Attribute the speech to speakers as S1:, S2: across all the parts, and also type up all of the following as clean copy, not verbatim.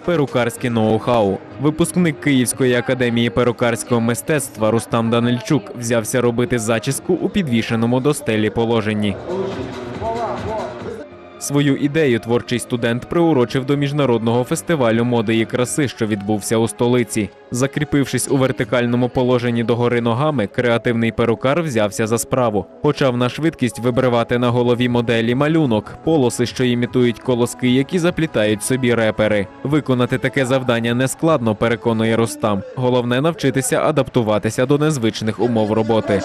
S1: перукарське ноу-хау. Випускник Київської академії перукарського мистецтва Рустам Данильчук взявся робити зачіску у підвішеному до стелі положенні. Свою ідею творчий студент приурочив до міжнародного фестивалю моди і краси, що відбувся у столиці. Закріпившись у вертикальному положенні догори ногами, креативний перукар взявся за справу. Почав на швидкість вибривати на голові моделі малюнок, полоси, що імітують колоски, які заплітають собі репери. Виконати таке завдання нескладно, переконує Рустам. Головне – навчитися адаптуватися до незвичних умов роботи.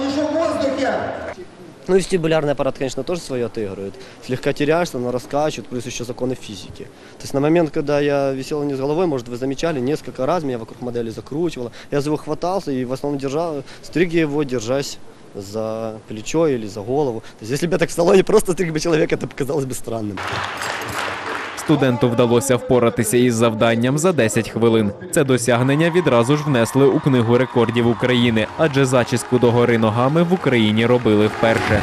S2: Ну и вестибулярный аппарат, конечно, тоже свое отыгрывает. Слегка теряешься, но раскачивает, плюс еще законы физики. То есть на момент, когда я висел вниз головой, может, вы замечали, несколько раз меня вокруг модели закручивало. Я за него хватался и в основном держал, стриг я его, держась за плечо или за голову. То есть если бы я так в салоне просто стриг бы человека, это показалось бы странным.
S1: Студенту вдалося впоратися із завданням за 10 хвилин. Це досягнення відразу ж внесли у Книгу рекордів України, адже зачіску догори ногами в Україні робили вперше.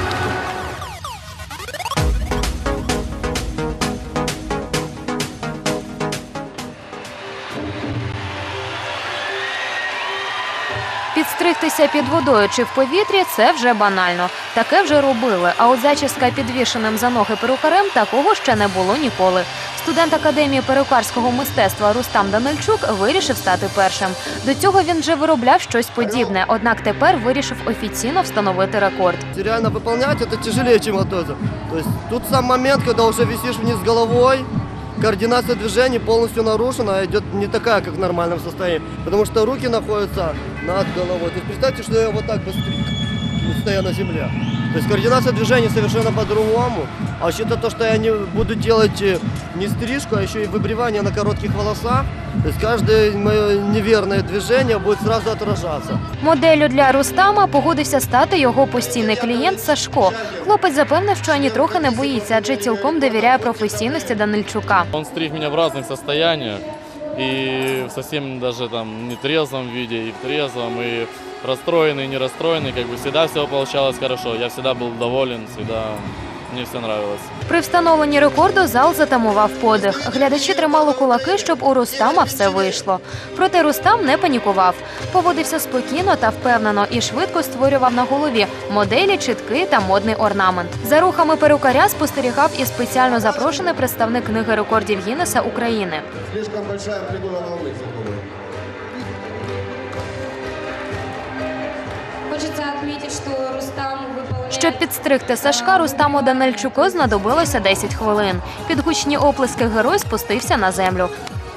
S3: Підстригтися під водою чи в повітрі – це вже банально. Таке вже робили, а от зачіска підвішеним за ноги перукарем – такого ще не було ніколи. Студент Академії перукарського мистецтва Рустам Данильчук вирішив стати першим. До цього він вже виробляв щось подібне, однак тепер вирішив офіційно встановити рекорд.
S2: Реально выполнять это тяжелее, чем готовиться. То есть тут сам момент, когда уже висишь вниз головой, координация движений полностью нарушена, идет не такая, как в нормальном состоянии, потому что руки находятся над головой. То есть представьте, что я вот так быстрее, стоя на земле. То есть координация движений совершенно по-другому. А учитывая то, что я не буду делать не стрижку, а еще и выбривание на коротких волосах, то есть каждое мое неверное движение будет сразу отражаться.
S3: Моделлю для Рустама погодився стати його постійний клієнт Сашко. Хлопець запевнив, що ані трохи не боїться, адже цілком довіряє професійності Данильчука.
S4: Он стриг меня в разных состояниях, и в совсем даже там нетрезвом виде, и в трезвом, и расстроенный, и не расстроенный, как бы всегда все получалось хорошо. Я всегда был доволен, всегда мне все нравилось.
S3: При встановленні рекорду зал затамував подих. Глядачі тримали кулаки, щоб у Рустама все вийшло. Проте Рустам не панікував. Поводився спокійно та впевнено і швидко створював на голові моделі, чітки та модний орнамент. За рухами перукаря спостерігав і спеціально запрошений представник Книги рекордів Гіннеса України.
S5: Хочется отметить, что Рустам выполняет...
S3: Щоб підстригти Сашка, Рустаму Данильчуку знадобилося 10 хвилин. Під гучні оплески герой спустився на землю.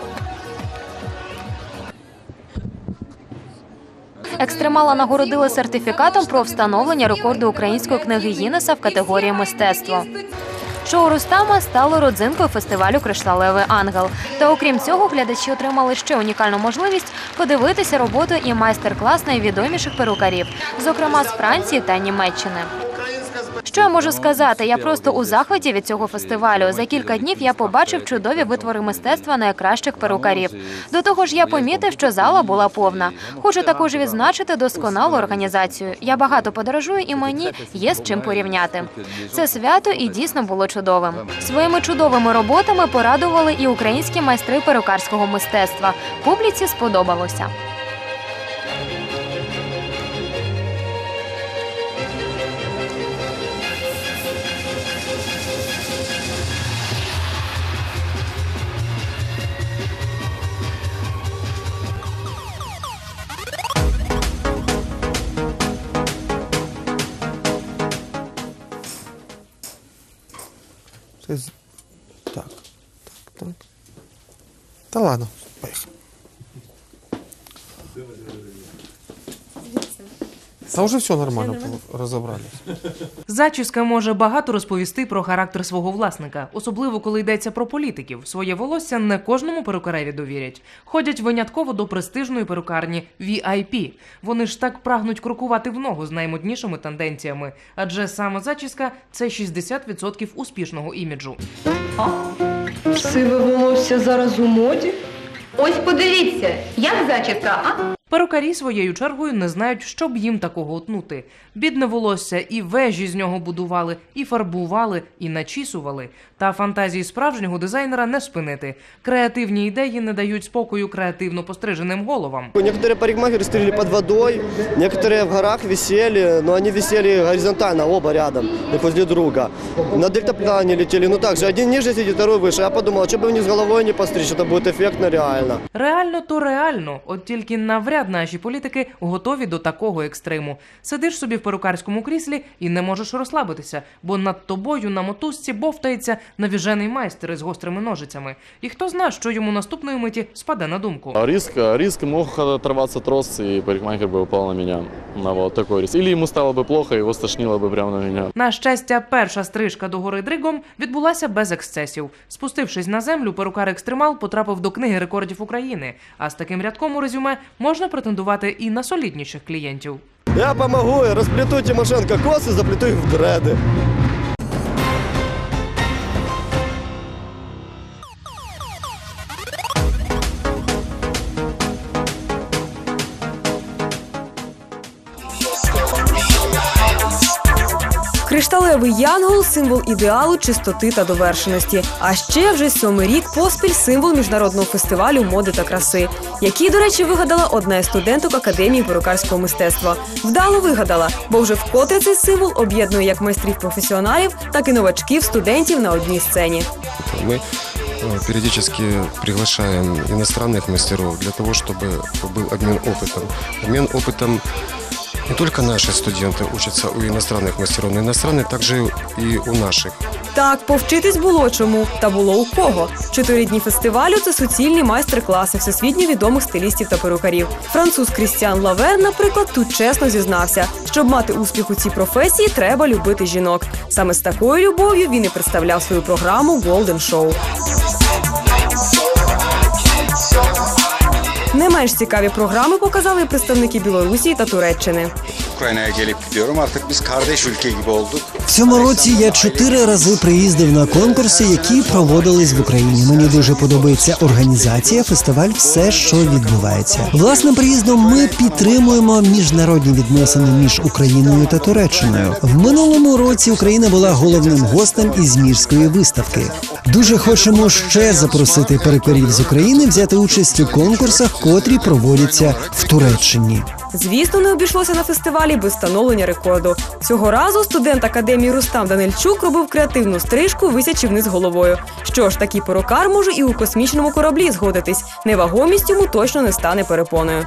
S3: Екстремала нагородили сертифікатом про встановлення рекорду Української книги Гіннеса в категорії «Мистецтво». Шоу Рустама стало родзинкою фестивалю «Кришталевий ангел». Та окрім цього, глядачі отримали ще унікальну можливість подивитися роботу і майстер-клас найвідоміших перукарів, зокрема з Франції та Німеччини. Що я можу сказати? Я просто у захваті від цього фестивалю. За кілька днів я побачив чудові витвори мистецтва найкращих перукарів. До того ж, я помітив, що зала була повна. Хочу також відзначити досконалу організацію. Я багато подорожую і мені є з чим порівняти. Це свято і дійсно було чудовим. Своїми чудовими роботами порадували і українські майстри перукарського мистецтва. Публіці сподобалося.
S6: Так. Та ладно, поїхали. Та вже все нормально, розібрались.
S7: Зачіска може багато розповісти про характер свого власника, особливо коли йдеться про політиків. Своє волосся не кожному перукареві довірять. Ходять винятково до престижної перукарні VIP. Вони ж так прагнуть крокувати в ногу з наймоднішими тенденціями, адже саме зачіска – це 60% успішного іміджу.
S8: Сиве волосся зараз у моді?
S9: Ось подивіться, як зачіска, а?
S7: Перукарі своєю чергою не знають, що б їм такого утнути. Бідне волосся і вежі з нього будували, і фарбували, і начісували. Та фантазії справжнього дизайнера не спинити. Креативні ідеї не дають спокою креативно постриженим головам.
S2: Некоторые парикмахеры стригли под водой, некоторые в горах висели, но они висели горизонтально, оба рядом, друг возле друга. На дельтаплане летели, ну так же, один ниже сидит, второй выше. Я подумал, что бы вниз головой не постричь, это будет эффектно реально.
S7: Реально то реально, от тільки навряд наші політики готові до такого екстриму. Сидиш собі в перукарському кріслі і не можеш розслабитися, бо над тобою на мотузці бовтається навіжений майстер із гострими ножицями. І хто знає, що йому наступної миті спаде на думку.
S4: Риск мог оторваться трос, и парикмахер бы упал на меня. Вот такой риск. Или ему стало бы плохо, его стошнило бы прямо на меня.
S7: На щастя, перша стрижка до гори дригом відбулася без ексцесів. Спустившись на землю, перукар-екстремал потрапив до книги рекордів України. А з таким рядком у резюме можна претендувати і на солідніших клієнтів.
S2: Я помогу, я расплету Тимошенко косы, заплету их в дреды.
S8: Кришталевий янгол – символ ідеалу, чистоти та довершеності. А ще вже 7-й рік поспіль символ міжнародного фестивалю моди та краси, який, до речі, вигадала одна із студенток Академії перукарського мистецтва. Вдало вигадала, бо вже вкотре цей символ об'єднує як майстрів-професіоналів, так і новачків, студентів на одній сцені.
S9: Мы периодически приглашаем иностранных мастеров для того, чтобы был обмен опытом. Обмен опытом не только наши студенты учатся у иностранных мастеров, но иностранные также и у наших.
S8: Так, повчитись було чому, та було у кого. 4 дні фестивалю – це суцільні майстер-класи всесвітньо відомих стилістів та перукарів. Француз Крістіан Лавер, наприклад, тут чесно зізнався, щоб мати успіх у цій професії, треба любити жінок. Саме з такою любов'ю він і представляв свою програму «Golden Show». Не менш цікаві програми показали представники Білорусі та Туреччини.
S10: Ukrayna'ya gelip gidiyorum. Artık biz kardeş ülke gibi olduk.
S11: В цьому році я 4 рази приїздив на конкурси, які проводились в Україні. Мені дуже подобається організація, фестиваль, все, що відбувається. Власним приїздом ми підтримуємо міжнародні відносини між Україною та Туреччиною. В минулому році Україна була головним гостем Ізмірської виставки. Дуже хочемо ще запросити перукарів з України взяти участь у конкурсах, котрі проводяться в Туреччині.
S8: Звісно, не обійшлося на фестивалі без встановлення рекорду. Цього разу студент Академії Рустам Данильчук робив креативну стрижку, висячи вниз головою. Що ж, такий перукар може і у космічному кораблі згодитись. Невагомість йому точно не стане перепоною.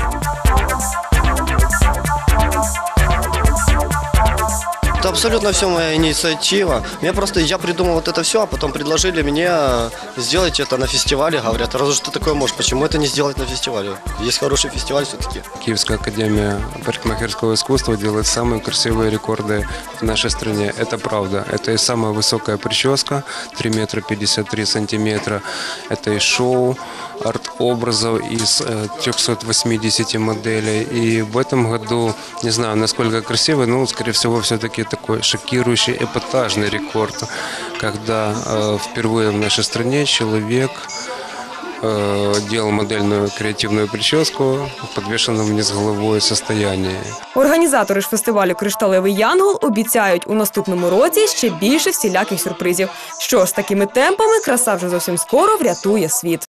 S2: Это абсолютно все моя инициатива. Я придумал вот это все, а потом предложили мне сделать это на фестивале. Говорят, разве что такое можешь, почему это не сделать на фестивале? Есть хороший фестиваль все-таки.
S9: Киевская академия парикмахерского искусства делает самые красивые рекорды в нашей стране. Это правда. Это и самая высокая прическа, 3 метра 53 сантиметра. Это и шоу арт-образов из 380 моделей. И в этом году, не знаю, насколько красивый, но, скорее всего, все-таки такой шокирующий эпатажный рекорд, когда впервые в нашей стране человек делал модельную креативную прическу в подвешенном вниз головой состоянии.
S8: Організатори ж фестивалю «Кришталевий янгол» обіцяють у наступному році ще більше всіляких сюрпризів. Що ж, з такими темпами краса вже зовсім скоро врятує світ.